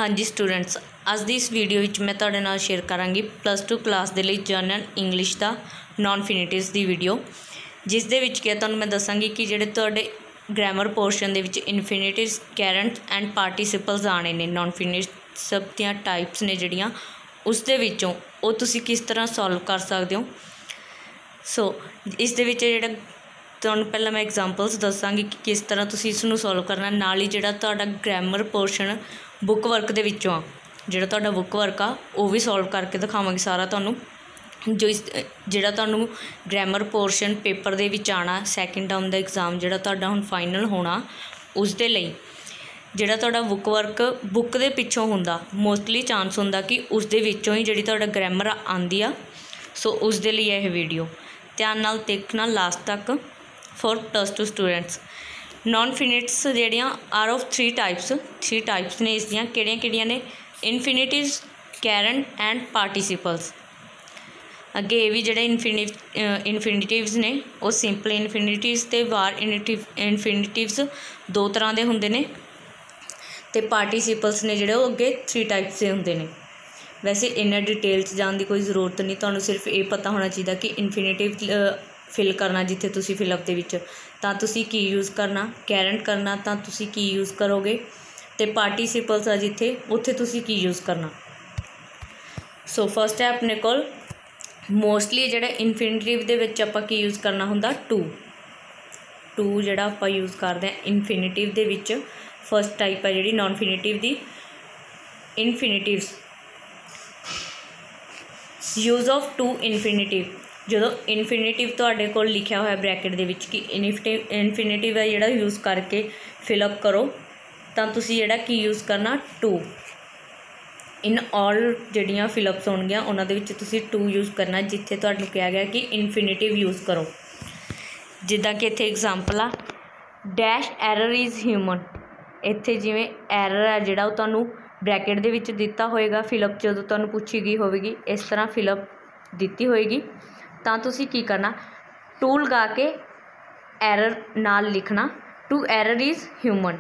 हाँ जी स्टूडेंट्स, अज की इस वीडियो में मैं तुहाडे नाल शेयर करांगी +2 क्लास के लिए जर्नल इंग्लिश का नॉन फिनिटिव्स की वीडियो, जिस दे विच कि तुहानूं मैं दसांगी कि जिहड़े तुहाडे ग्रैमर पोर्शन दे विच इनफिनिटिव्स, कैरेंट एंड पार्टिसिपल्स आने ने नॉन फिनिटिव्स दीयां टाइप्स ने जिहड़ियां उस दे विचों वो तुसीं किस तरह सॉल्व कर सकते हो। सो इस दे विच जिहड़ा तुहानूं पहलां मैं एग्जांपल्स दसांगी कि किस तरह तुसीं इसनूं सॉल्व करना। नाल ही जिहड़ा तुहाडा ग्रैमर पोर्शन बुक वर्क दे विचों आ, जिहड़ा तुहाडा बुक वर्क आ वो भी सॉल्व करके दिखावांगे सारा तुहानूं। जो इस जिहड़ा तुहानूं ग्रैमर पोर्शन पेपर दे विच आना सैकेंड टर्म दा एग्जाम जिहड़ा तुहाडा हुण फाइनल होना, उस दे लई जिहड़ा तुहाडा बुक वर्क बुक दे पिछों हुंदा, मोस्टली चांस हुंदा कि उस दे विचों ही जिहड़ी तुहाडा ग्रैमर आंदी आ। सो उस दे लई यह वीडियो ध्यान नाल देखना लास्ट तक फॉर +2 स्टूडेंट्स। नॉन फिनिट्स जिहड़ियां आर ऑफ थ्री टाइप्स ने इसदियां किहड़ियां ने इनफिनिटिव्स, कैरेंट एंड पार्टिसिपल्स। अगे ये भी जिहड़े इनफिनिटिव्स ने वो सिंपल इनफिनिटिव्स ते वार इनफिनिटिव्स दो तरह के हुंदे ने, ते पार्टिसिपल्स ने जिहड़े वो अगे 3 टाइप्स के हुंदे ने। वैसे इन्ना डिटेल च जाने की कोई ज़रूरत नहीं, तुहानूं सिर्फ ये पता होना चाहिए कि इनफिनिटिव फिल करना जिथे तुसी फिलअप दे विच तां तुसी की यूज़ करना, कैरेंट करना तां तुसी की यूज़ करोगे, ते पार्टिसिपल्स आ जिथे उत्थे तुसी की यूज़ करना। सो फर्स्ट है अपने कोल मोस्टली जिहड़ा इनफिनिटिव दे विच आपां की यूज़ करना हुंदा टू जिहड़ा आपां यूज़ करदे हां इनफिनिटिव दे विच। फर्स्ट टाइप है जिहड़ी नॉन फिनिटिव दी infinitives. Use of to infinitive, जो इनफिनिटिव तुहाडे कोल लिखिया होया ब्रैकेट दे विच कि इनफिनिटिव है जिहड़ा यूज़ करके फिलअप करो, तां तुसी जिहड़ा की यूज़ करना टू। इन ऑल जिहड़ियां फिलअप्स होणगियां उन्हां दे विच तुसी टू यूज़ करना, जिथे तुहानूं कहा गया कि इनफिनिटिव यूज़ करो। जिद्दां कि इत्थे एग्जांपल आ डैश एरर इज़ ह्यूमन। इत्थे जिवें एरर है जिहड़ा वो तुहानूं ब्रैकेट दे विच दिता होएगा फिलअप जदों तुहानूं पुछी गई होवेगी, इस तरह फिलअप दिती होएगी, तां तुसी की करना टू लगा के एरर नाल लिखना to error is human,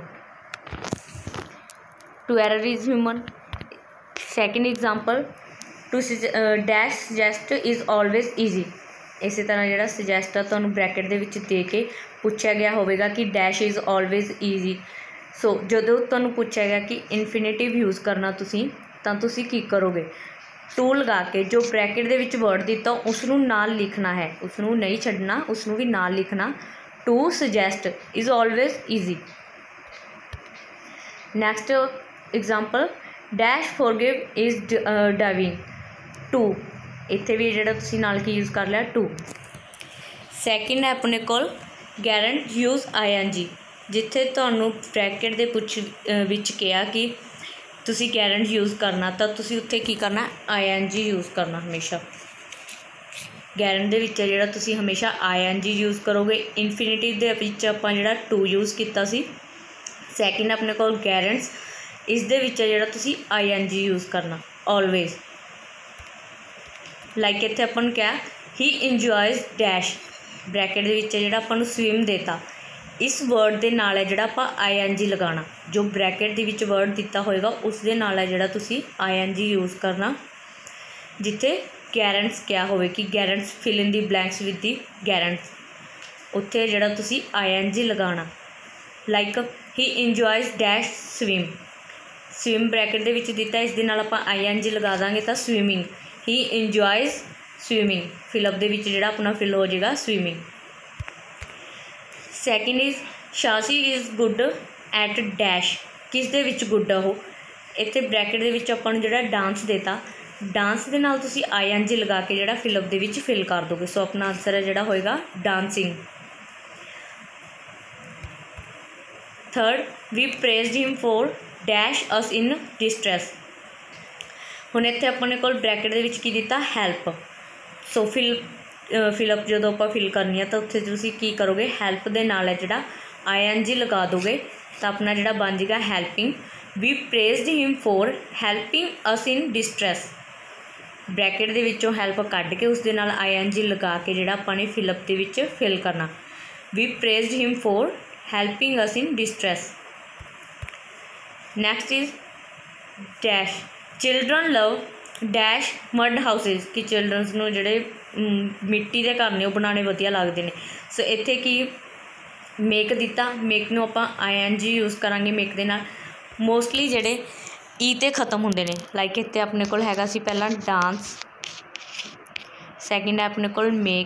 to error is human. Second example to dash suggest is always easy. इस तरह जिहड़ा सजैसट आ तुहानूं ब्रैकेट दे विच दे के पुछया गया होवेगा कि dash is always easy. So जदों तुहानूं पुछया गया कि इनफिनिटिव यूज़ करना तुसी, तां तुसी की करोगे टू लगा के जो ब्रैकेट दे विच वर्ड दिता उसनूं नाल लिखना है, उसनूं नहीं छड्डना, उसनूं भी नाल लिखना to suggest is always easy. Next example dash forgive is divine to. इत्थे भी जिहड़ा तुसी नाल की यूज़ कर लिया टू। सैकेंड है अपने कोल गैरेंट यूज़ ING, जिथे तुहानूं ब्रैकेट दे विच कहा कि तुसी गैरेंट यूज़ करना, तो तुसी उत्थे की करना ING यूज़ करना हमेशा। गैरेंट दे विच जिहड़ा तुसी हमेशा ING यूज़ करोगे। इनफिनिटिव दे विच आपां जिहड़ा टू यूज़ कीता सी। सैकेंड अपने कोल गैरेंट्स, इस दे विच जिहड़ा तुसी ING यूज़ करना ऑलवेज। लाइक इत्थे आपां नूं क्या ही इंजॉयज डैश, ब्रैकेट दे विच जिहड़ा आपां नूं स्विम देता, इस वर्ड के नाल है जिहड़ा आपां ING लगाना, जो ब्रैकेट दे विच वर्ड दिता होएगा उस दे नाल है जिहड़ा तुसी ING यूज़ करना। जिथे गैरेंट्स क्या होवे कि gerunds fill in the blanks with the gerunds, उत्थे जिहड़ा तुसी ING लगाना। Like he enjoys dash swim, swim bracket दे विच दिता, इस दे नाल आपां ING लगा दांगे तां swimming, he enjoys swimming, fill up दे विच जिहड़ा अपना फिल हो जाएगा swimming. Second is Shashi is good at dash, किस दे विच गुड आ वो, इत्थे ब्रैकेट दे विच आपां नूं जिहड़ा डांस देता, डांस दे नाल तुसी ING लगा के जिहड़ा फिलअप दे विच फिल कर दोगे। सो अपना आंसर है जिहड़ा होएगा dancing. Third we praised him for dash us in distress. हुण इत्थे अपने कोल ब्रैकेट दे विच की दिता हैल्प। सो फिलअप जो आप फिल करनी है तो उत्थे तुसी की करोगे हैल्प दे नाल है जिहड़ा ING लगा दोगे, तो अपना जिहड़ा बन जाएगा helping. We praised him for helping us in distress, bracket दे विचों हैल्प कढ के उस दे नाल ING लगा के जिहड़ा आपां ने फिलअप दे विच फिल करना। We praised him for helping us in distress. Next is dash children love dash mud houses कि चिल्ड्रनस नूं जिहड़े मिट्टी दे घर ने वो बनाने वधिया लगदे ने। सो इत्थे की मेक दिता, मेक नूं आपां ING यूज़ करांगे मेक दे नाल। मोस्टली जिहड़े ई ते खत्म हुंदे ने, लाइक इत्थे अपने कोल हैगा सी पहला डांस, सैकेंड है अपने कोल मेक।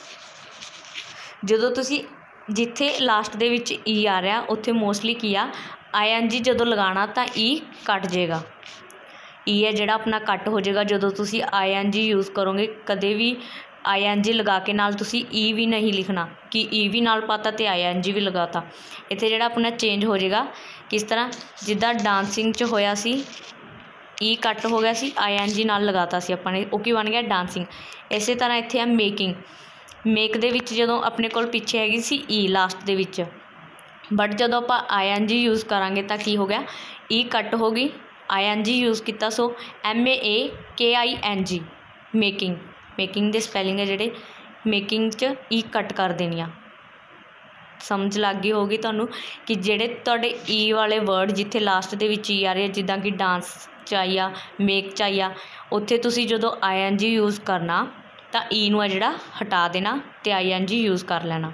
जदों तुसी जिथे लास्ट दे विच ई आ रहा उत्थे मोस्टली की आ ING जदों लगाना तां ई कट जाएगा, ई है जिहड़ा अपना कट हो जाएगा जदों तुसी ING यूज़ करोगे। कदे भी ING लगा के नाल तुसी ई भी नहीं लिखना कि ई भी नाल पाता तो ING भी लगाता। इत्थे जिहड़ा अपना चेंज हो जाएगा किस तरह, जिद्दां डांसिंग च होया सी ई कट हो गया सी, ING नाल लगाता सी आपां ने, वो की बन गया डांसिंग। इस तरह इत्थे है मेकिंग, मेक दे विच जदों अपने कोल पिछे हैगी सी ई लास्ट दे विच, बट जदों आपां ING यूज़ करांगे तां की हो गया, ई कट हो गई, ING यूज़ किया। सो MAKING मेकिंग, मेकिंग दे स्पैलिंग है जिहड़े मेकिंग च ई कट कर देनी आ। समझ लग गई होगी तुहानूं कि जिहड़े तुहाडे ई वाले वर्ड जिथे लास्ट दे विच ई आ रहे, जिद्दां कि डांस च आई आ, मेक च आई आ, उत्थे तुसी जदों ING यूज़ करना तां ई नूं जिहड़ा हटा देना ते ING यूज़ कर लेना।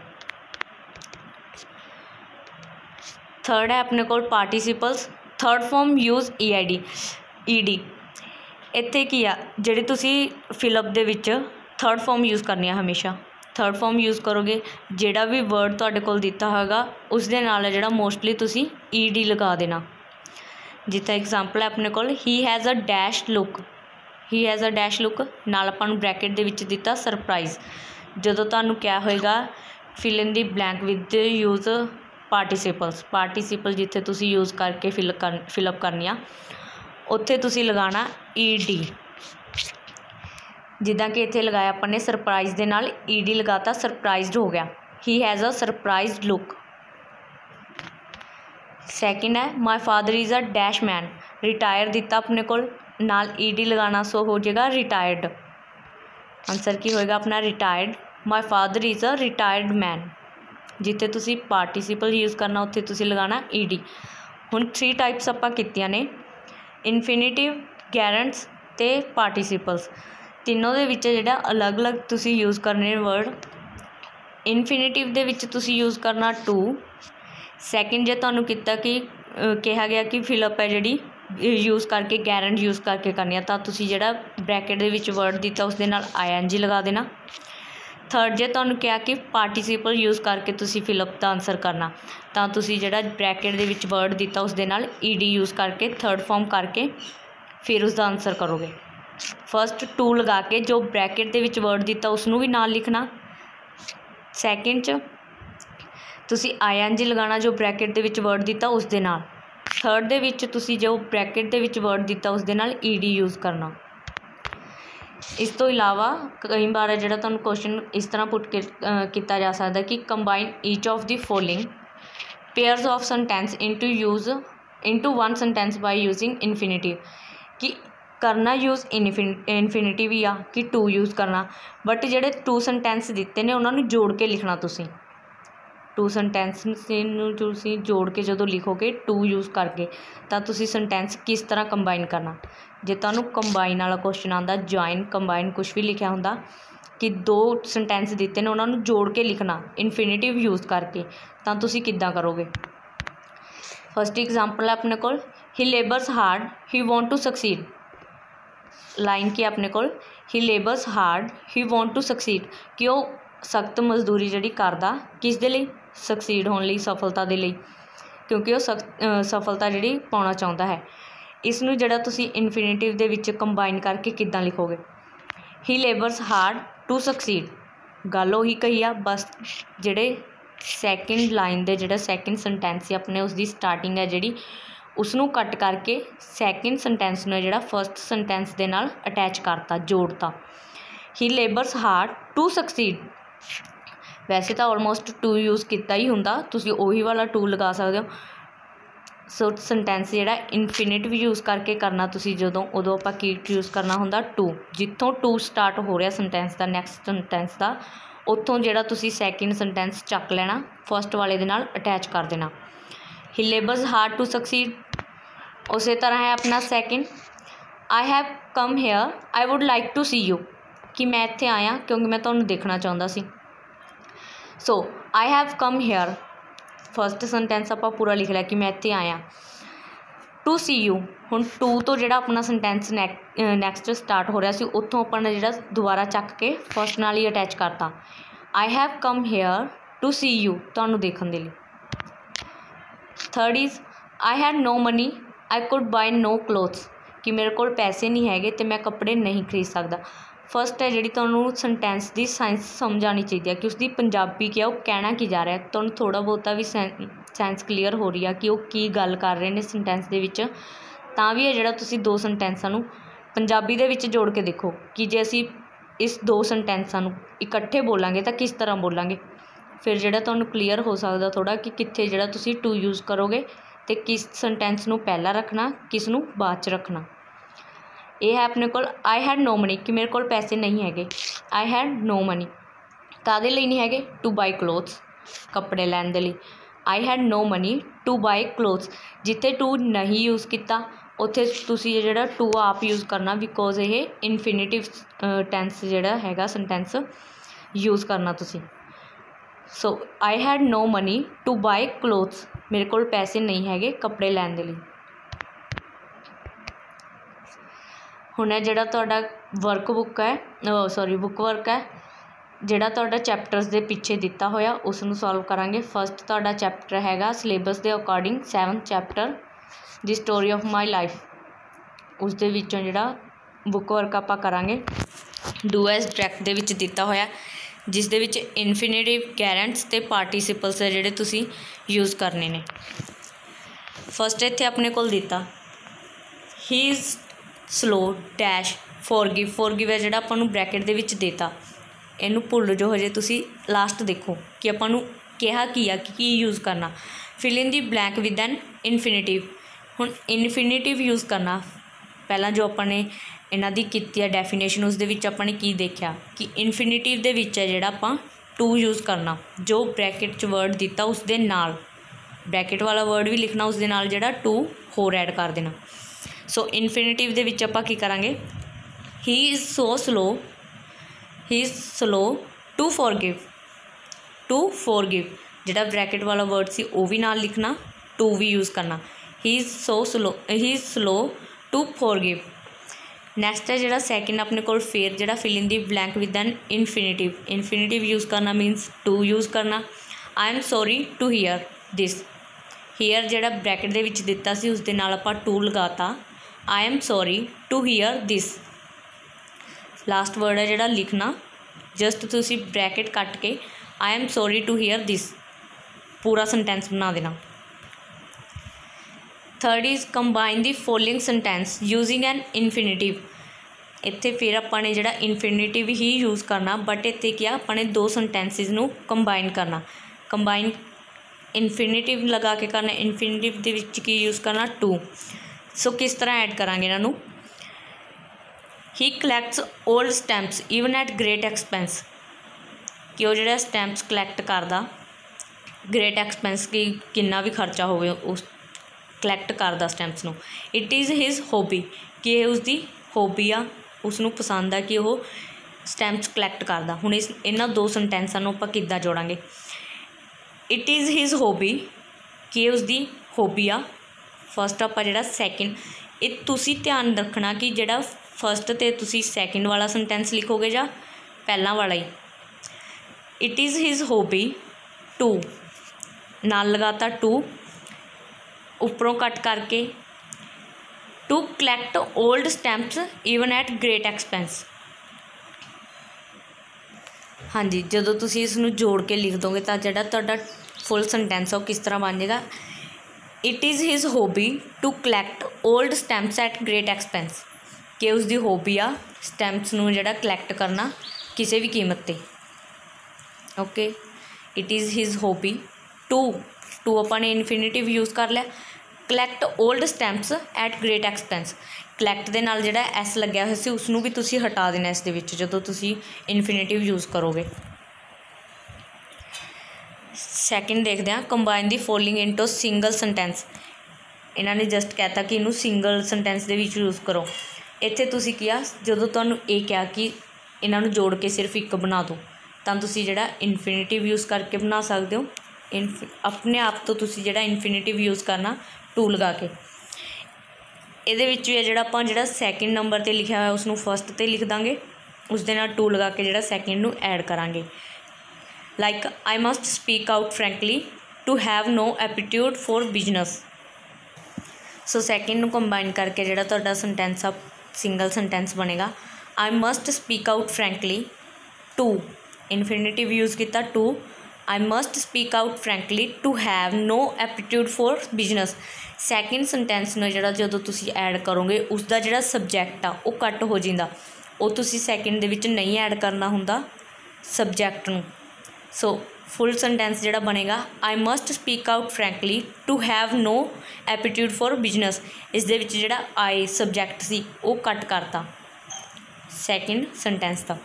थर्ड है अपने कोल participles, third form use ED। इत्थे की आ जिहड़े तुसी फिलअप दे विच थर्ड फॉर्म यूज़ करनी है, हमेशा थर्ड फॉर्म यूज़ करोगे। जिहड़ा भी वर्ड तुहाडे कोल दिता होगा उस दे नाल जिहड़ा मोस्टली तुसी ED लगा देना। जिथे एग्जाम्पल है अपने कोल he has a dash look, he has a dash look नाल आपां नूं ब्रैकेट दे विच दिता सरप्राइज़। जदों तुहानूं क्या होएगा, fill in the blank with use participles, participle जिथे तुसी यूज़ करके फिलअप करनी आ उत्थे तुसी लगाना ED। जिद्दां कि इत्थे लगाया अपन ने सरप्राइज़ दे नाल ED लगाता, सरप्राइज्ड हो गया, he has a surprised look. Second है my father is a dash man, retire दिता अपने कोल नाल ED लगाना, सो हो जाएगा रिटायर्ड। आंसर की होएगा अपना retired. My father is a retired man, जिथे तुसी पार्टिसिपल यूज़ करना उत्थे तुसी लगाना ED। हुण 3 टाइप्स आपां कीतियां ने, इनफिनिटिव, गैरेंट्स ते पार्टिसिपल्स। तीनों दे विच जिहड़ा अलग अलग तुसी यूज़ करने वर्ड। इनफिनिटिव दे विच तुसी यूज़ करना टू। सैकेंड जे तुहानूं किता कि कहा गया कि फिलअप है जिहड़ी यूज़ करके गैरेंट यूज़ करके करनी है, तां तुसी जिहड़ा ब्रैकेट दे विच वर्ड दिता उस दे नाल ING लगा देना। थर्ड जे तुहानूं कहा कि पार्टिसिपल यूज़ करके तुसी फिलअप दा आंसर करना, तां तुसी जिहड़ा ब्रैकेट दे विच वर्ड दिता उस दे नाल ED यूज़ करके थर्ड फॉर्म करके फिर उसका आंसर करोगे। फर्स्ट टू लगा के जो ब्रैकेट दे विच वर्ड दिता उसनूं भी नाल लिखना। सैकेंड च तुसी ING लगाना जो ब्रैकेट दे विच वर्ड दिता उस दे नाल। थर्ड दे विच तुसी जो ब्रैकेट दे विच वर्ड दिता उस दे नाल ED यूज़ करना। इस तो इलावा कई बार जिहड़ा तुहानूं क्वेश्चन इस तरह पुट किया जा सकता कि combine each of the following pairs of sentence into one sentence by using infinitive, कि करना यूज़ इनफिनिटिव ही आ कि टू यूज़ करना, बट जिहड़े टू सेंटेंस दिते ने उन्होंने जोड़ के लिखना। तुसी टू सेंटेंस नूं तुसी जोड़ के जदों लिखोगे टू यूज़ करके तां तुसी सेंटेंस किस तरह कंबाइन करना। जे तुहानूं कंबाइन वाला क्वेश्चन आंदा, जॉइन कंबाइन कुछ भी लिखा हुंदा कि दो सेंटेंस दिते ने उन्होंने जोड़ के लिखना इनफिनिटिव यूज़ करके, तां तुसी किद्दां करोगे। फर्स्ट एग्जाम्पल है अपने कोल he labours hard he want to succeed. Line की अपने कोल he labours hard he want to succeed, कि वो सख्त मजदूरी जिहड़ी करदा किस दे लई, सक्सीड होने लई, सफलता दे लई, क्योंकि वो सफलता जिहड़ी पाउणा चाहुंदा है। इसनूं जिहड़ा तुसी इनफिनिटिव दे विच कंबाइन करके किद्दां लिखोगे। He labours hard to succeed, गल उही कही आ, बस जिहड़े सैकेंड लाइन दे जिहड़ा सैकेंड सेंटेंस है अपने उसकी स्टार्टिंग है जिहड़ी उसनूं कट करके सैकेंड सेंटेंस ने जिहड़ा फर्स्ट सेंटेंस दे नाल अटैच करता, जोड़ता। He labours hard to succeed, वैसे तो ऑलमोस्ट टू यूज़ किया ही हुंदा, तुसी उही वाला टू लगा सकते हो। सो सेंटेंस जिहड़ा इनफिनिटिव यूज़ करके करना तुसी जदों उदों आपां की यूज़ करना हुंदा टू। जित्थों टू स्टार्ट हो रहा सेंटेंस दा नैक्सट सेंटेंस दा, उत्थों जिहड़ा तुसी सैकेंड सेंटेंस चक लेना, फर्स्ट वाले दे नाल अटैच कर देना। He labours hard to succeed, उस तरह है अपना second, I have come here I would like to see you, कि मैं इत्थे आया क्योंकि मैं तुहानूं देखना चाहुंदा सी। So I have come here, first sentence आपां पूरा लिख लिया कि मैं इत्थे आया। टू सी यू, हुण टू तो जिहड़ा अपना सेंटेंस नैक्सट स्टार्ट हो रहा सी उत्थों आपां ने जिहड़ा दुबारा चक के फस्ट नाल ही अटैच करता। I have come here to see you, तुहानूं देखण दे लई। Third is I had no money I could buy no clothes, कि मेरे कोल पैसे नहीं हैगे तो मैं कपड़े नहीं खरीद सकदा। फस्ट है जिहड़ी तुहानूं सेंटेंस की साइंस समझ आनी चाहिए कि उसकी पंजाबी क्या, वो कहना की जा रहा है। तुहानूं थोड़ा बहुता भी सेंस क्लीयर हो रही है कि वो की गल कर रहे हैं सेंटेंस दे विच, तां भी है जिहड़ा तुसीं दो सेंटेंसां नूं पंजाबी दे विच जोड़ के देखो कि जे असीं इस दो सेंटेंसां नूं इकट्ठे बोलांगे तो किस तरह बोलांगे। फिर जिहड़ा तुहानूं क्लीयर हो सकदा थोड़ा कि कित्थे जिहड़ा तुसीं टू यूज़ करोगे तो किस सेंटेंस नूं पहला रखना, किस नूं बाद च रखना। ये है अपने कोल आई हैड नो मनी, कि मेरे कोल पैसे नहीं हैगे। आई हैड नो मनी काहदे लई नहीं हैगे, टू बाय क्लोथ्स, कपड़े लैण दे लई। I had no money to buy clothes, जिथे टू नहीं यूज़ किया उत्थे तुसीं जिहड़ा टू आप यूज़ करना, बिकॉज ये इनफिनिटिव टेंस जिहड़ा हैगा सेंटेंस यूज़ करना तुसीं। So I had no money to buy clothes, मेरे कोल पैसे नहीं हैगे कपड़े लैण दे लई। हुण है जिहड़ा तुहाडा वर्क बुक है, बुक वर्क है जिहड़ा तुहाडा चैप्टर्स दे पिछे दिता होया उसनूं सॉल्व करांगे। फस्ट तुहाडा चैप्टर हैगा सिलेबस के according 7th chapter the story of my life, उस दे विचों जिहड़ा बुक वर्क आपां करांगे। डू एज डायरैक्ट दे विच दिता होया जिस दे विच इनफिनिटिव, गैरेंट्स ते पार्टिसिपल्स है जिहड़े तुसीं यूज़ करने ने। फस्ट इत्थे अपने कोल दिता he is slow dash forgive, forgive है जिहड़ा आपां नूं ब्रैकेट दे विच देता, इनू भुल जो हजे तुसी लास्ट देखो कि आपां नूं कहा की यूज़ करना। Fill in the blank with an infinitive, हुण इनफिनिटिव यूज़ करना। पहला जो आपां ने इन्हां दी कीती है डेफिनेशन उस दे विच आपां ने की देखा कि इनफिनिटिव दे विच है जिहड़ा आपां टू यूज़ करना, जो ब्रैकेट च वर्ड दिता उस दे नाल ब्रैकेट वाला वर्ड भी लिखना, उस दे नाल जिहड़ा टू होर ऐड कर देना। सो इनफिनिटिव दे विच आपां की करांगे he is so slow, he is slow to forgive, to forgive जिहड़ा ब्रैकेट वाला वर्ड सी वो भी नाल लिखना, टू भी यूज़ करना। He is so slow, he is slow to forgive. Next है जिहड़ा सैकेंड अपने कोल फिर जिहड़ा fill in the blank with an infinitive, infinitive use करना मीनस टू यूज़ करना। I am sorry to hear this, hear जिहड़ा ब्रैकेट दे विच दिता सी उस दे नाल आपां टू लगाता। I am sorry to hear this, last word है जिहड़ा लिखना, जस्ट तुसी ब्रैकेट कट के I am sorry to hear this पूरा सेंटेंस बना देना। Third is combine the following sentence using an infinitive, इत्थे फिर आपां ने जिहड़ा इनफिनिटिव ही यूज़ करना, बट इत्थे क्या आपां ने दो सेंटेंसिस नूं कंबाइन करना। कंबाइन इनफिनिटिव लगा के करना, इनफिनिटिव दे विच की यूज़ करना टू। सो किस तरह ऐड करांगे इन्हां नूं, he collects old stamps even at great expense, कि वो जिहड़ा स्टैंप्स कलैक्ट करदा ग्रेट एक्सपेंस की किन्ना भी खर्चा होवे उस कलैक्ट करदा स्टैंप्स नूं। इट इज़ हिज हॉबी, कि ये उसकी हॉबी आ, उसनूं पसंद आ कि वो स्टैंप्स कलैक्ट करदा। हुण इन्हां दो सेंटेंसां नूं आपां किद्दां जोड़ांगे। इट इज़ हिज हॉबी, कि ये उसकी हॉबी आ। फस्ट आपां जिहड़ा सैकेंड, ये तुसी ध्यान रखना कि जिहड़ा फस्ट ते तुसी सैकेंड वाला सेंटेंस लिखोगे जां पहला वाला ही। It is his hobby to नाल लगाता टू, उपरों कट करके to collect old stamps even at great expense. हाँ जी, जदों तुसी इसनूं जोड़ के लिख दोगे तो जिहड़ा तुहाडा फुल सेंटेंस है वो किस तरह बन जाएगा। It is his hobby to collect old stamps at great expense, कि उसकी हॉबी आ स्टैंप्स नूं जिहड़ा कलैक्ट करना किसी भी कीमत ते। Okay, it is his hobby to आपां ने इनफिनिटिव यूज़ कर लिया। Collect old stamps at great expense, collect दे नाल जिहड़ा एस लग्या होया सी उसनूं भी तुसी हटा देना इस दे विच जदों तुसी इनफिनिटिव यूज़ करोगे। सैकेंड देखते हैं combine the following into single sentence. इन्होंने जस्ट कहता कि इनू सिंगल सेंटेंस दे विच यूज़ करो। इत्थे तुसीं किया जदों तुहानूं ये कहा कि इन्हों जोड़ के सिर्फ एक बना दो तो तुसीं जिहड़ा इन्फिनेटिव यूज़ करके बना सकते हो। अपने आप तो तुसीं जिहड़ा इन्फिनेटिव यूज़ करना टू लगा के। इहदे विच भी जिहड़ा आपां जिहड़ा सैकेंड नंबर ते लिखिया होया उसनूं फस्ट ते लिख दांगे, उस दे नाल टू लगा के जिहड़ा सैकेंड नूं ऐड करांगे। Like I must speak out frankly to have no aptitude for business. So second नूं कंबाइन करके जिहड़ा तुहाडा सेंटेंस आ सिंगल सेंटेंस बनेगा। I must speak out frankly to, infinitive use किया to. I must speak out frankly to have no aptitude for business. Second sentence में जिहड़ा जदों तुसीं ऐड करोगे उसका जिहड़ा सबजैक्ट आ वो कट हो जाता, वो तुसीं सैकेंड दे विच नहीं ऐड करना हुंदा सबजैक्ट नूं। सो फुल सेंटेंस जिहड़ा बनेगा I must speak out frankly to have no aptitude for business. इस दे विच जिहड़ा आई सबजैक्ट सी वो कट करता सैकेंड सेंटेंस का।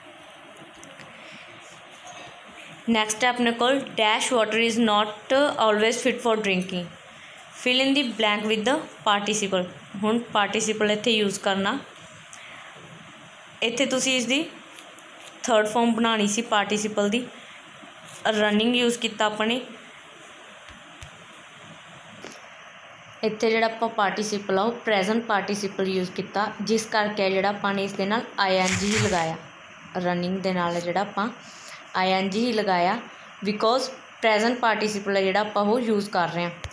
नैक्सट है अपने को dash water is not always fit for drinking. Fill in the blank with the participle. हुण पार्टिसिपल इत्थे यूज़ करना, इत्थे तुसीं इसदी थर्ड फॉर्म बनानी सी पार्टिसिपल दी। रनिंग यूज़ किया अपने, इत्थे जिहड़ा आपां पार्टिसिपल आ प्रेजेंट पार्टिसिपल यूज़ किया, जिस करके जिहड़ा आपां ने इस दे नाल ING ही लगाया। रनिंग दे नाल जिहड़ा आपां ING ही लगाया बिकॉज प्रेजेंट पार्टिसिपल है जिहड़ा आपां वो यूज़ कर रहे हैं।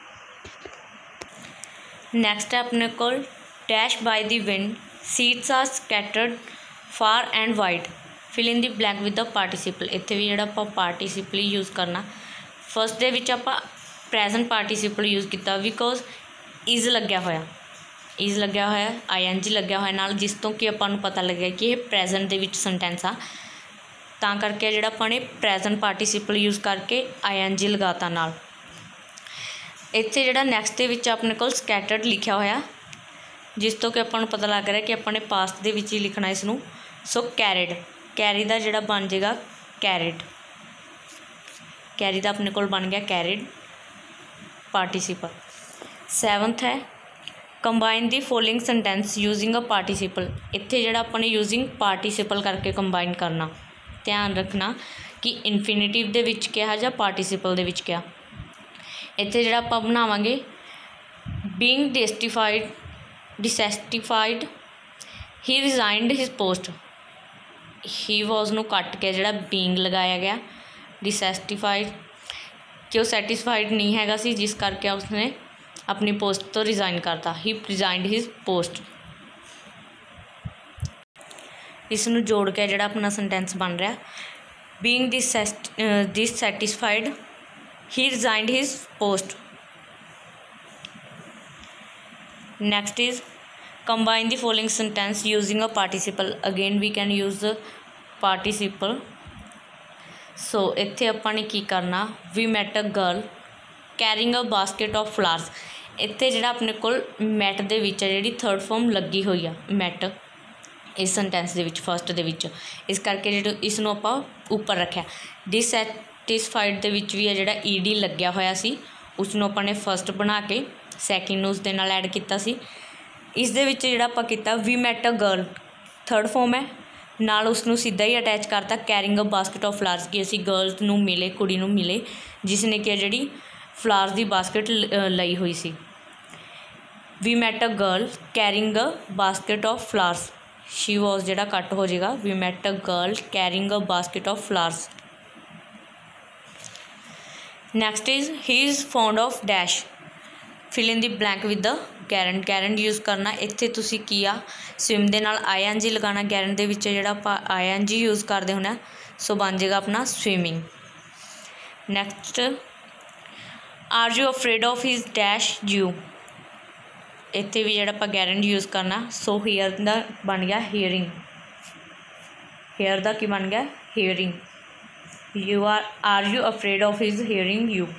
नैक्सट है अपने को dash by the wind seeds are scattered far and wide. Fill in the blank with the participle. इत्थे भी जिहड़ा आपां पार्टिसिपल ही यूज़ करना। फस्ट दे विच आपां प्रेजेंट पार्टिसिपल यूज़ किया बिकॉज इज़ लग्या होया, इज़ लग्या होया ING लग्या होया नाल, जिस तो कि आपां नूं पता लग्या कि यह प्रेजेंट दे विच सेंटेंस आ, तां करके जिहड़ा आपां ने प्रेजेंट पार्टिसिपल यूज़ करके ING लगाता नाल। इत्थे जिहड़ा नैक्सट दे विच अपने कोल स्कैटर्ड लिखिया होया, जिस तो कि आपां नूं पता लग रहा है कि आपां ने पास्ट दे विच ही लिखना इसनूं। सो कैरिड, कैरी दा जिहड़ा बन जाएगा कैरिड, कैरी दा अपने कोल बन गया कैरिड पार्टिसिपल। सैवंथ है combine the following sentence using a participle. इत्थे जिहड़ा आपां ने यूजिंग पार्टिसिपल करके कंबाइन करना। ध्यान रखना कि इन्फिनेटिव दे विच क्या है जां पार्टिसिपल दे विच क्या। इत्थे जिहड़ा आपां बनावांगे being dissatisfied he resigned his post. He was नूं कट के जिहड़ा बीइंग लगाया गया। डिसैटिस्फाइड कि वो सैटिस्फाइड नहीं हैगा सी, जिस करके उसने अपनी पोस्ट तो रिजाइन करता। ही रिजाइनड हिज पोस्ट। इसनूं जोड़ के जिहड़ा अपना सेंटेंस बन रहा being dissatisfied he resigned his post. Next is combine the following sentence using a participle. Again we can use participle. So इत्थे आपां ने की करना we met a girl carrying a basket of flowers. इत्थे जिहड़ा अपने कोल मैट दे विच जिहड़ी थर्ड फॉर्म लगी हुई आ मैट इस सेंटेंस दे विच फस्ट दे विच, इस करके जिहड़ा इसनूं आपां उपर रखिया। डिससैटिस्फाइड दे विच भी जिहड़ा ED लग्या होया सी उसनूं आपां ने फस्ट बना के सैकेंड नूं उस दे नाल ऐड कीता सी। इस दे विच जिहड़ा आपां कीता we met a girl third form है, नाल उसनूं सीधा ही अटैच करता carrying a basket of flowers कि असीं गर्ल्स नूं मिले, कुड़ी नूं मिले जिसने कि जिहड़ी फ्लावर्स दी बास्केट लई हुई सी। We met a girl carrying a basket of flowers. She was जिहड़ा कट हो जाएगा we met a girl carrying a basket of flowers. Next is he is fond of dash. Fill in the blank with the gerund. Gerund use करना। इत्थे तुसीं की आ swim दे नाल ING लगाना। गैरेंट दे विच जिहड़ा आपां ING यूज़ करदे हुंदे आ, सो बन जाएगा अपना swimming. Next are you afraid of his dash you. इत्थे भी जिहड़ा आपां गैरेंट यूज़ करना। सो हेयर दा बन गया हेयरिंग। हेयर दा की बन गया hearing. You are you afraid of his hearing you.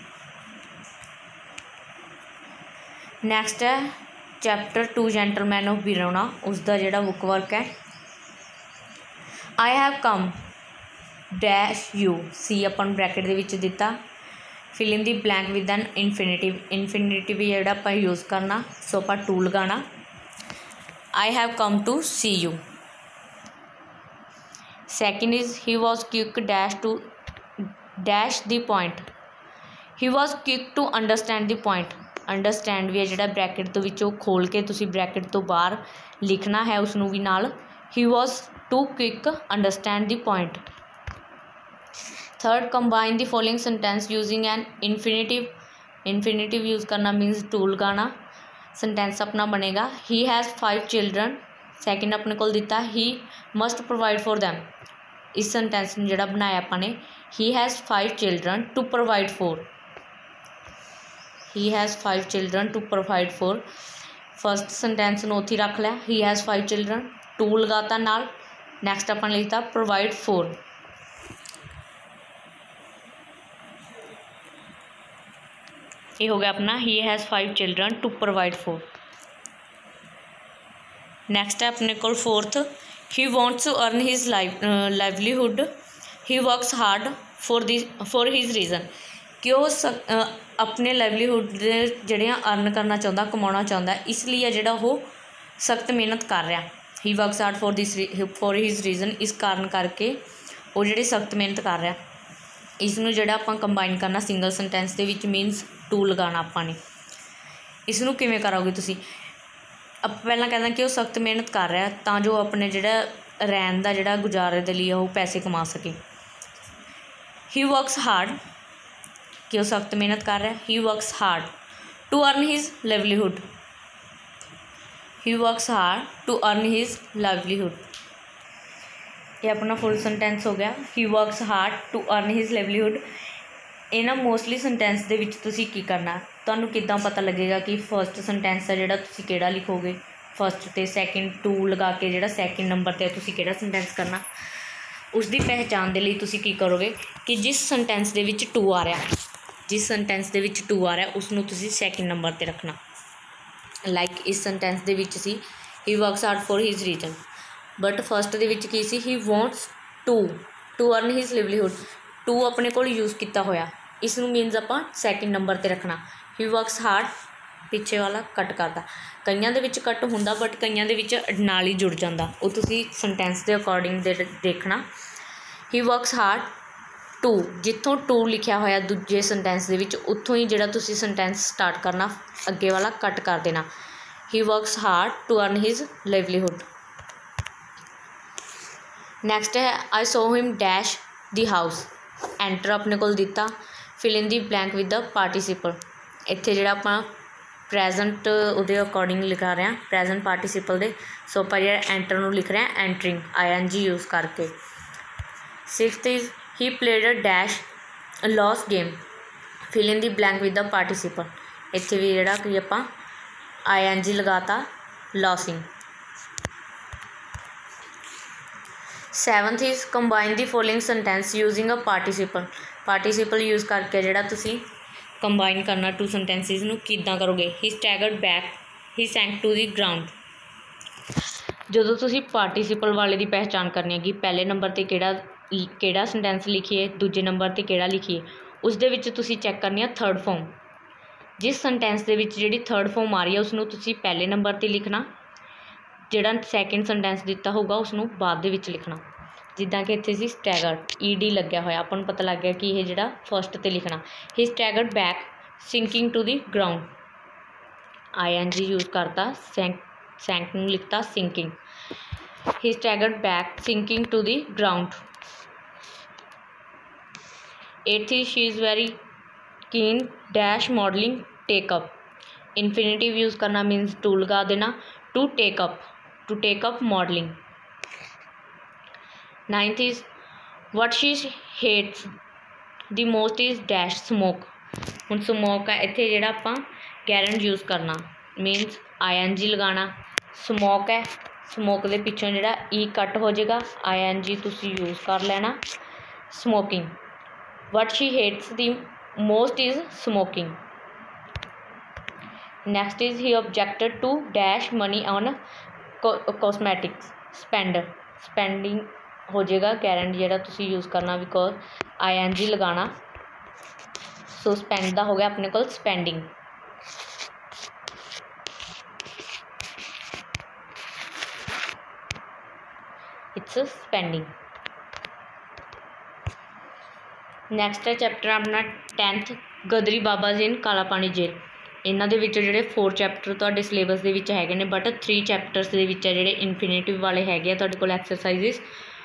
Next है चैप्टर 2 जेंटलमैन ऑफ बिरोना, उसका जिहड़ा बुक वर्क है। I have come dash you. See अपन ब्रैकेट दे विच दिता। Fill in the blank with an infinitive. Infinitive जिहड़ा आपां यूज़ करना, सो आपां टू लगाना। I have come to see you. Second is he was quick dash to dash the point. He was quick to understand the point. Understand भी है जिहड़ा bracket तो विचों खोल के तुसीं ब्रैकेट तो बाहर लिखना है उसनूं भी नाल। He was to quick understand the point. Third, combine the following sentence using an infinitive. Infinitive use करना मीनस टू लगाना। सेंटेंस अपना बनेगा ही हैज़ 5 चिल्ड्रन। सैकेंड अपने कोल दिता he must provide for them. इस सेंटेंस में जिहड़ा बनाया आपां ने he has 5 children to provide for. He has 5 children to provide for. First sentence नूं उत्थे रख लिया, ही हैज़ 5 चिल्ड्रन, टू लगाता नाल। नैक्सट अपन लिखता प्रोवाइड फॉर। ये हो गया अपना he has 5 children to provide for. Next है अपने कोल fourth, he wants to earn his livelihood. He works hard for his reason. कि वो अपने लाइवलीहुड ਜਿਹੜੇ अर्न करना चाहता, कमाना चाहता, इसलिए है ਜਿਹੜਾ ਉਹ सख्त मेहनत कर रहा। He works hard for his reason. इस कारण करके वो ਜਿਹੜੇ सख्त मेहनत कर रहा। इसनूं ਜਿਹੜਾ ਆਪਾਂ कंबाइन करना सिंगल सेंटेंस ਦੇ ਵਿੱਚ मीनस टू लगाना ਆਪਾਂ ने। इसनूं किवें करोगे तुसीं? ਆਪਾਂ ਪਹਿਲਾਂ ਕਹਿੰਦਾ कि वो सख्त मेहनत कर रहा ਤਾਂ जो अपने ਜਿਹੜਾ ਰਹਿਣ ਦਾ ਜਿਹੜਾ गुजारे ਦੇ लिए ਉਹ पैसे कमा सके। ही वर्क्स हार्ड कि वो सख्त मेहनत कर रहा है। He works hard to earn his livelihood. He works hard to earn his livelihood. ये अपना फुल सेंटेंस हो गया he works hard to earn his livelihood. ये ना मोस्टली सेंटेंस दे विच तुसी की करना, तुहानूं किद्दां पता लगेगा कि फर्स्ट सेंटेंस है जिहड़ा तुसी किहड़ा लिखोगे। फर्स्ट ते सैकेंड टू लगा के जिहड़ा सैकेंड नंबर ते तुसी किहड़ा सेंटेंस करना, उसकी पहचान के लिए तुसी की करोगे कि जिस सेंटेंस दे विच टू आ रहा, जिस सेंटेंस दे विच टू आ रहा उसनूं तुसी सैकेंड नंबर ते रखना। लाइक इस सेंटेंस दे विच सी he works hard for his reason, but first दे विच की सी he wants to earn his livelihood. To अपने कोल यूज़ किया होया, इसनूं मीनस आपां सैकेंड नंबर ते रखना। ही वर्क्स हार्ड पिछे वाला कट करता, कईयां दे विच कट हुंदा बट कईयां दे विच नाल ही जुड़ जांदा, वो तुसी सेंटेंस के अकॉर्डिंग देखना। ही वर्क्स हार्ड टू, जिथों टू लिखिया होया दूजे सेंटेंस दे विच उत्थों ही जिहड़ा तुसी सेंटेंस स्टार्ट करना अगे वाला कट कर देना। He works hard to earn his livelihood. Next है I saw him dash the house. Enter अपने कोल दिता, fill in the blank with the participle. इत्थे जिहड़ा आपां प्रैजेंट उहदे अकॉर्डिंग लिखा रहे हैं, प्रैजेंट पार्टिसिपल दे, सो आपां जिहड़ा एंटर नूं लिख रहे हैं एंटरिंग ING यूज़ करके। Sixth is he played a dash loss game, fill in the blank with the participle. इत्थे भी जिहड़ा कि आपां ING लगाता losing. Seventh is combine the following sentence using a participle. Participle use करके जिहड़ा तुसी कंबाइन करना टू सेंटेंसिस नूं किद्दां करोगे। He staggered back, he sank to the ground. जदों तुसी पार्टिसिपल वाले की पहचान करनी है कि पहले नंबर ते किहड़ा सेंटेंस लिखिए, दूजे नंबर ते किहड़ा लिखिए, उस दे विच तुसी चैक करनी है थर्ड फॉर्म। जिस सेंटेंस दे विच जिहड़ी थर्ड फॉर्म आ रही है उसनूं तुसी पहले नंबर ते लिखना, जिहड़ा सैकेंड सेंटेंस दिता होगा उसनूं बाद दे विच लिखना। जिद्दां कि इत्थे सी स्टैगर्ड ED लग्या होया, अपन पता लग गया कि यह जिहड़ा फर्स्ट ते लिखना। He staggered back sinking to the ground, ING use करता, सैंक नूं लिखता sinking. He staggered back sinking to the ground. Eighth is she is very keen dash modelling take up. Infinitive use करना मीनस टू लगा देना, to take up modelling. Ninth is what she hates the most is dash smoke. हुण smoke है, इत्थे जिहड़ा आपां gerund use करना means ING लगाना। स्मोक है, स्मोक दे पिछों जिहड़ा E कट हो जाएगा, ING तुसी यूज़ कर लेना smoking. What she hates the most is smoking. Next is he objected to dash money on cosmetics spending हो जाएगा। गैरेंट जिहड़ा तुसी यूज़ करना बिकॉज ING लगाना। सो स्पेंड का हो गया अपने को स्पेंडिंग। It's spending. नैक्सट है चैप्टर अपना 10th Gadri Baba ji in Kala Pani jail. इन्हों के जोड़े 4 चैप्टर तो सिलेबस के है बट 3 चैप्टर्स के जोड़े इनफिनेटिव वाले है तो एक्सरसाइजिज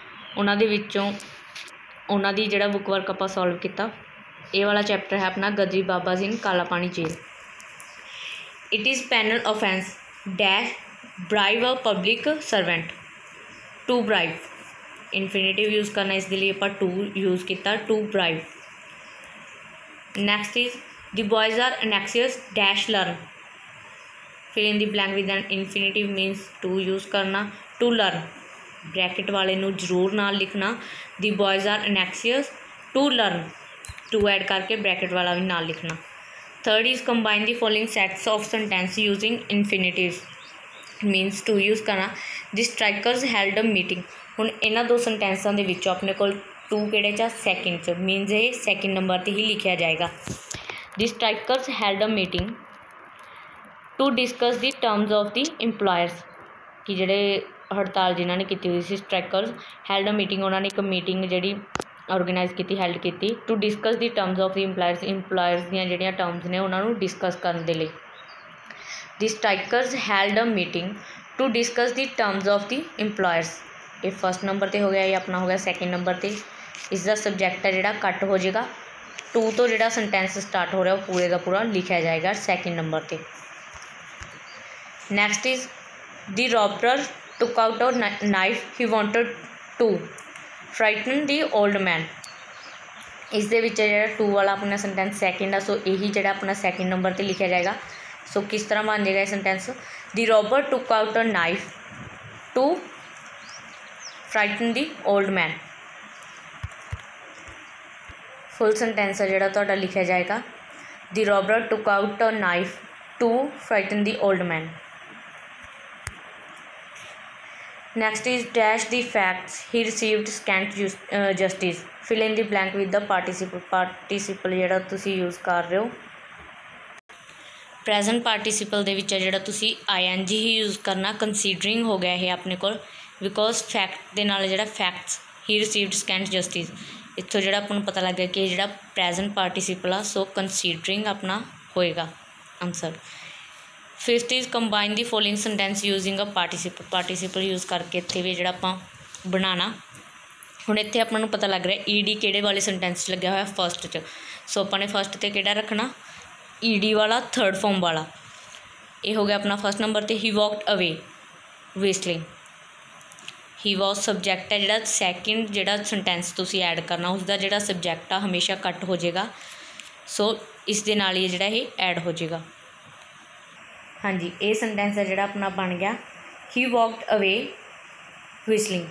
उन्होंने जोड़ा बुक वर्क आप सॉल्व किया। ये वाला चैप्टर है अपना गदरी बाबा जी in Kala Pani jail. It is penal offence dash bribe a public servant to bribe. Infinitive use करना इसलिए आप टू यूज़ किया to bribe. Next is the boys are anxious dash learn fill in the blank with an infinitive means to use करना to learn bracket वाले नू जरूर नाल लिखना। The boys are anxious to learn to add करके bracket वाला भी नाल लिखना। Third is combine the following sets of sentence using infinitive means to use करना। The strikers held a meeting. हुण इन्हां 2 सेंटेंसां दे विचों अपने कोल टू किहड़े च सैकेंड च मीनस ये सैकेंड नंबर पर ही लिखा जाएगा। The strikers held a meeting to discuss the terms of the employers कि जिहड़े हड़ताल जिन्हों ने की हुई सी स्ट्राइकर्स हैल्ड अ मीटिंग उन्होंने एक मीटिंग जी ऑर्गेनाइज की हैल्ड की to discuss the terms of the employers दी जिहड़ियां टर्म्स ने उन्होंने डिस्कस करने के लिए। The strikers held a meeting to discuss the terms of the employers. ये फर्स्ट नंबर पर हो गया, ये अपना हो गया सैकेंड नंबर पर। इसका सबजैक्ट है जोड़ा कट हो जाएगा। टू तो जोड़ा सेंटेंस स्टार्ट हो रहा है वो पूरे का पूरा लिखा जाएगा सैकेंड नंबर पर। Next is the robber took out a knife he wanted to frighten the old man. इस दे विच जो टू वाला अपना सेंटेंस सैकेंड है सो यही जो अपना सैकेंड नंबर पर लिखा जाएगा। सो किस तरह बन जाएगा sentence the robber took out a knife to frighten the old man. Full sentence है जोड़ा तो लिखा जाएगा the robber took out a knife to frighten the old man. Next is dash the facts he received scant justice fill in the blank with the participle जोड़ा तुसी use कर रहे हो। प्रेजेंट पार्टिसिपल दे विच जोड़ा तुसी ing ही use करना। Considering हो गया है अपने को बिकॉज फैक्ट दे नाल जोड़ा facts he received scant justice इत्थों जोड़ा अपन पता लग गया कि जोड़ा प्रेजेंट पार्टिसिपल आ सो कंसीडरिंग अपना होएगा answer. Fifth is combine the following sentence using a participle use करके इत्थे भी जोड़ा आपां बनाना। हुण इत्थे आपां नूं पता लग रहा है ईडी किहड़े वाले सेंटेंस लग्या होया फर्स्ट च। सो अपने फर्स्ट ते किहड़ा रखना ईडी वाला थर्ड फॉर्म वाला। ये हो गया अपना फर्स्ट नंबर ते he walked away whistling. He was subject है जोड़ा सैकेंड जोड़ा सेंटेंस तुसी ऐड करना उसका जोड़ा सबजैक्ट आ हमेशा कट हो जाएगा। सो इस दे नाल ही जोड़ा ये ऐड हो जाएगा। हाँ जी ये सेंटेंस है जोड़ा अपना बन गया he walked away whistling.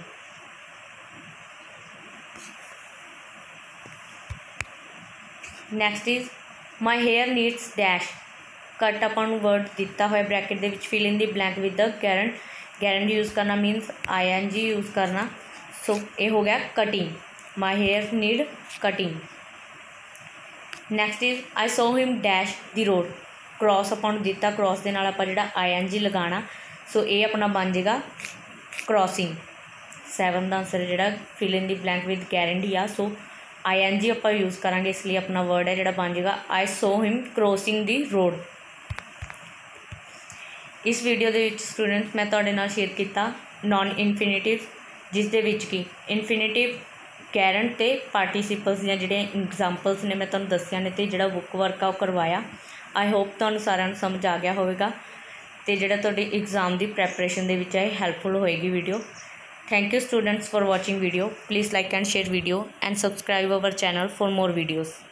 Next is my hair needs dash cut अपन वर्ड दिता हुआ ब्रैकेट दे विच fill in the blank with the gerund. Gerund use करना मीनस ing यूज़ करना। सो ये हो गया cutting my hair need cutting. Next is I saw him dash the road cross अपन दिता क्रॉस के नाल आपां जिहड़ा ing लगाना। सो ये अपना बन जाएगा क्रॉसिंग। 7 का आंसर जोड़ा fill in the blank with gerund ही आ। सो ing आपां यूज़ करांगे इसलिए अपना वर्ड है जोड़ा बन जाएगा I saw him crossing the road. इस वीडियो के स्टूडेंट्स मैं तुहाडे नाल शेयर किया नॉन इनफिनेटिव जिस दे विच कि इनफिनेटिव गैरेंट ते पार्टिसिपल्स दी जिहड़े एग्जाम्पल्स ने मैं तुहानूं दस्सिया ने ते जिहड़ा बुक वर्क आ करवाया। आई होप तुहानूं सारिਆਂ ਨੂੰ समझ आ गया होगा तो जिहड़ा तुहाडी एग्जाम की प्रैपरेशन दे विच हैल्पफुल होएगी video. Thank you students for watching video. Please like and share video and subscribe our channel for more videos.